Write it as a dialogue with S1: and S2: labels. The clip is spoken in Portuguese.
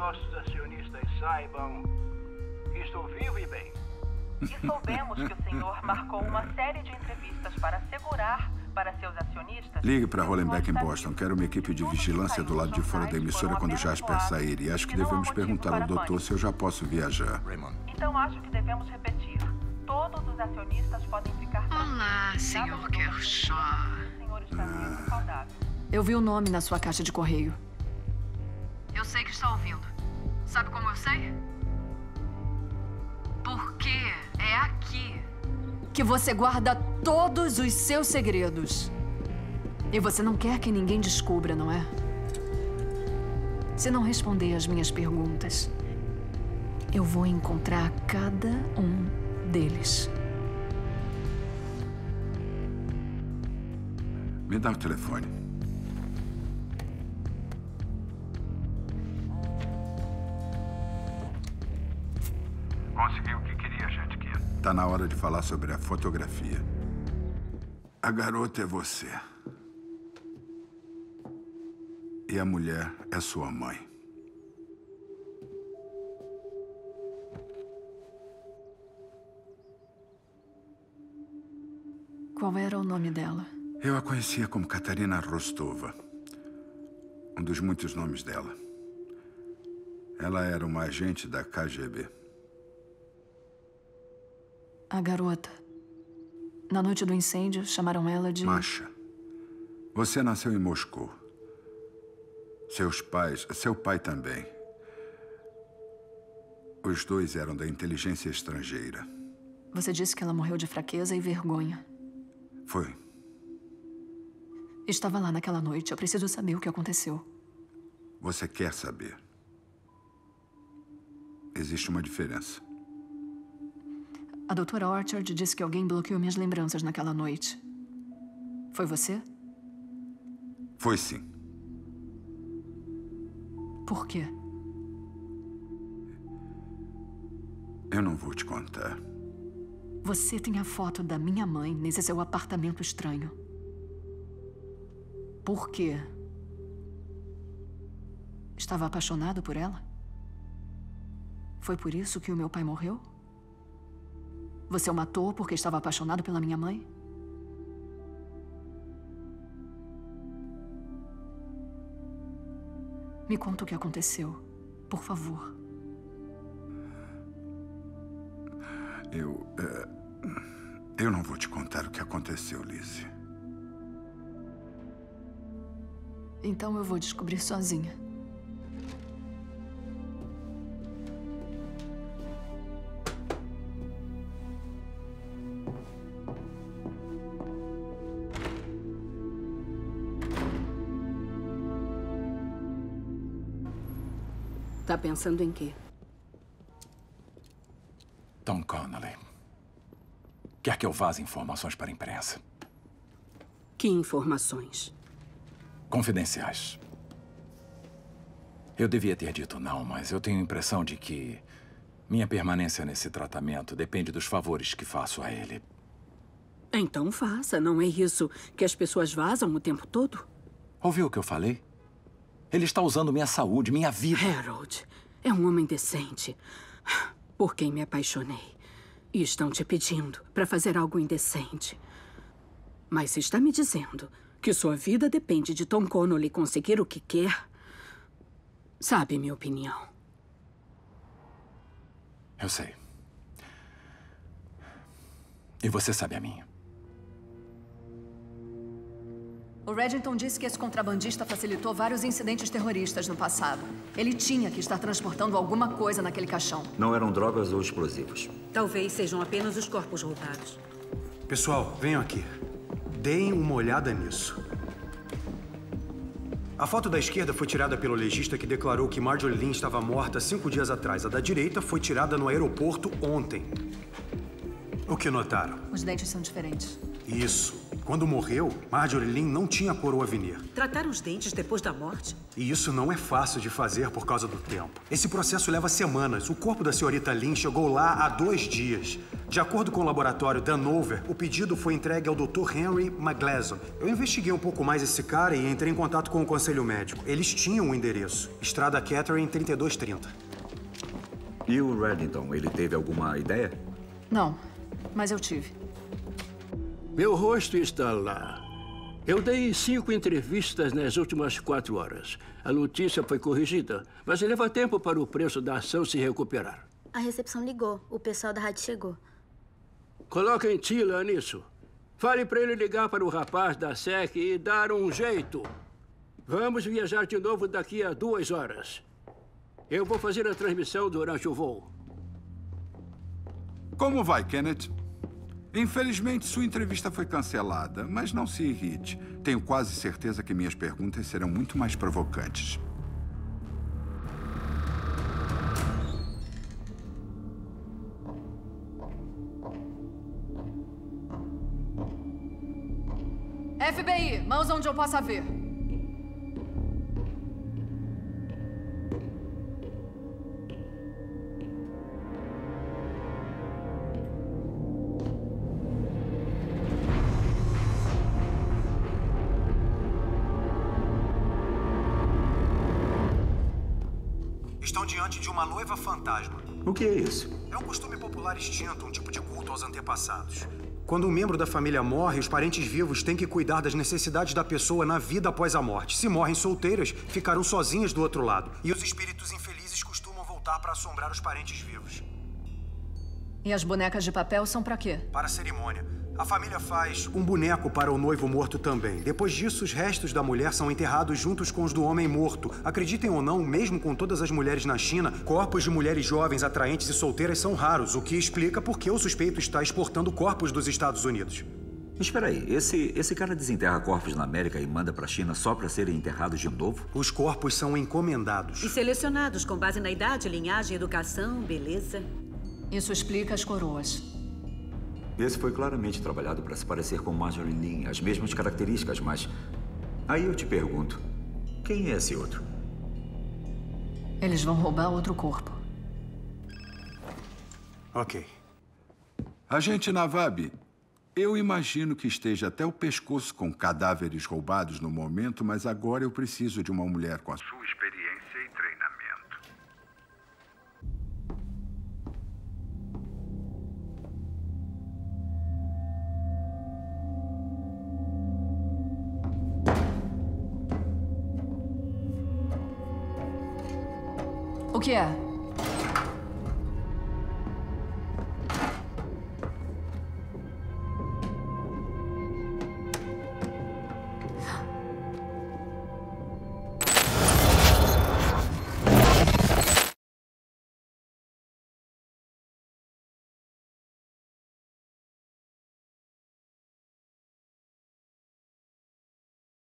S1: nossos acionistas saibam que estou vivo e bem.
S2: E soubemos que o senhor marcou uma série de entrevistas para assegurar para seus acionistas...
S3: Ligue para Hollenbeck em Boston. Quero uma equipe de vigilância do lado de fora da emissora quando Jasper sair. E acho que devemos perguntar ao doutor se eu já posso viajar.
S4: Raymond.
S2: Então acho que devemos repetir. Todos os acionistas podem ficar...
S5: Olá, senhor Kershaw.
S2: O senhor está vivo e saudável.
S6: Eu vi o nome na sua caixa de correio.
S5: Eu sei que está ouvindo. Sabe como eu sei? Porque é aqui
S6: Que você guarda todos os seus segredos. E você não quer que ninguém descubra, não é? Se não responder às minhas perguntas, eu vou encontrar cada um deles.
S3: Me dá o telefone.
S1: Conseguiu o que queria, gente.
S3: Tá na hora de falar sobre a fotografia. A garota é você. E a mulher é sua mãe.
S6: Qual era o nome dela?
S3: Eu a conhecia como Katarina Rostova. Um dos muitos nomes dela. Ela era uma agente da KGB.
S6: A garota. Na noite do incêndio, chamaram ela de...
S3: Masha. Você nasceu em Moscou. Seu pai também. Os dois eram da inteligência estrangeira.
S6: Você disse que ela morreu de fraqueza e vergonha.
S3: Foi.
S6: Estava lá naquela noite. Eu preciso saber o que aconteceu.
S3: Você quer saber? Existe uma diferença.
S6: A doutora Orchard disse que alguém bloqueou minhas lembranças naquela noite. Foi você?
S3: Foi sim.
S6: Por quê?
S3: Eu não vou te contar.
S6: Você tem a foto da minha mãe nesse seu apartamento estranho. Por quê? Estava apaixonado por ela? Foi por isso que o meu pai morreu? Você o matou porque estava apaixonado pela minha mãe? Me conta o que aconteceu, por favor.
S3: Eu não vou te contar o que aconteceu, Lizzie.
S6: Então eu vou descobrir sozinha.
S7: Tá pensando em quê?
S4: Tom Connolly quer que eu vaze informações para a imprensa.
S7: Que informações?
S4: Confidenciais. Eu devia ter dito não, mas eu tenho a impressão de que minha permanência nesse tratamento depende dos favores que faço a ele.
S7: Então faça. Não é isso que as pessoas vazam o tempo todo?
S4: Ouviu o que eu falei? Ele está usando minha saúde, minha vida.
S7: Harold é um homem decente, por quem me apaixonei. E estão te pedindo para fazer algo indecente. Mas se está me dizendo que sua vida depende de Tom Connolly conseguir o que quer, sabe minha opinião.
S4: Eu sei. E você sabe a minha.
S6: O Reddington disse que esse contrabandista facilitou vários incidentes terroristas no passado. Ele tinha que estar transportando alguma coisa naquele caixão.
S8: Não eram drogas ou explosivos.
S7: Talvez sejam apenas os corpos roubados.
S9: Pessoal, venham aqui. Deem uma olhada nisso. A foto da esquerda foi tirada pelo legista que declarou que Marjorie Lynn estava morta 5 dias atrás. A da direita foi tirada no aeroporto ontem. O que notaram?
S6: Os dentes são diferentes.
S9: Isso. Quando morreu, Marjorie Lynn não tinha coroa veneer.
S10: Tratar os dentes depois da morte?
S9: E isso não é fácil de fazer por causa do tempo. Esse processo leva semanas. O corpo da senhorita Lynn chegou lá há 2 dias. De acordo com o laboratório Danover, o pedido foi entregue ao Dr. Henry McGlasson. Eu investiguei um pouco mais esse cara e entrei em contato com o conselho médico. Eles tinham um endereço. Estrada Catherine 3230.
S8: E o Reddington, ele teve alguma ideia?
S6: Não, mas eu tive.
S11: Meu rosto está lá. Eu dei 5 entrevistas nas últimas 4 horas. A notícia foi corrigida, mas leva tempo para o preço da ação se recuperar.
S12: A recepção ligou. O pessoal da rádio chegou.
S11: Coloquem Tila nisso. Fale para ele ligar para o rapaz da SEC e dar um jeito. Vamos viajar de novo daqui a 2 horas. Eu vou fazer a transmissão durante o voo.
S3: Como vai, Kenneth? Infelizmente, sua entrevista foi cancelada, mas não se irrite. Tenho quase certeza que minhas perguntas serão muito mais provocantes.
S6: FBI, mãos onde eu possa ver.
S9: Estão diante de uma noiva fantasma.
S8: O que é isso?
S9: É um costume popular extinto, um tipo de culto aos antepassados. Quando um membro da família morre, os parentes vivos têm que cuidar das necessidades da pessoa na vida após a morte. Se morrem solteiras, ficarão sozinhas do outro lado. E os espíritos infelizes costumam voltar para assombrar os parentes vivos.
S6: E as bonecas de papel são pra quê?
S9: Para a cerimônia. A família faz um boneco para o noivo morto também. Depois disso, os restos da mulher são enterrados juntos com os do homem morto. Acreditem ou não, mesmo com todas as mulheres na China, corpos de mulheres jovens, atraentes e solteiras são raros, o que explica por que o suspeito está exportando corpos dos Estados Unidos.
S8: Espera aí, esse cara desenterra corpos na América e manda para a China só para serem enterrados de novo?
S9: Os corpos são encomendados.
S10: E selecionados com base na idade, linhagem, educação, beleza.
S6: Isso explica as coroas.
S8: Esse foi claramente trabalhado para se parecer com Marjorie Lynn, as mesmas características, mas... Aí eu te pergunto, quem é esse outro?
S6: Eles vão roubar outro corpo.
S9: Ok.
S3: Agente Navabi, eu imagino que esteja até o pescoço com cadáveres roubados no momento, mas agora eu preciso de uma mulher com a sua experiência e treinamento.
S6: O que é?